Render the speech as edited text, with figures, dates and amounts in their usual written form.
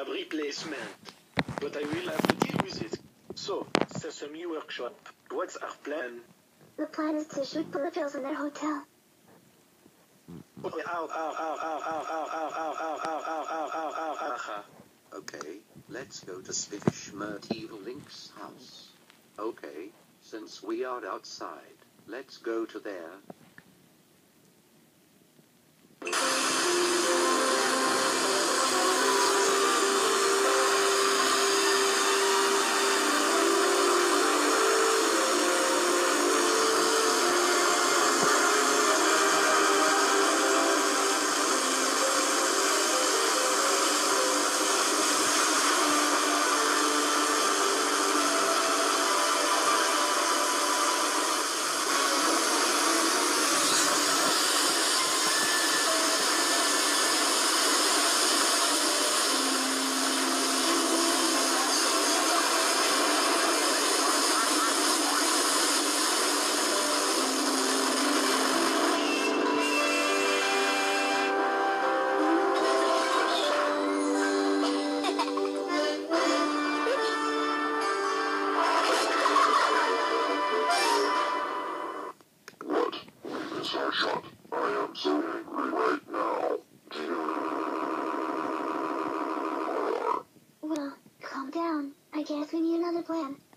job replacement. But I will have to deal with it. So, Sesame Workshop, what's our plan? The plan is to shoot bullet bills in their hotel. Okay, let's go to Spiffish Evil Link's house. Okay, since we are outside, let's go to there. I am so angry right now. Well, calm down. I guess we need another plan.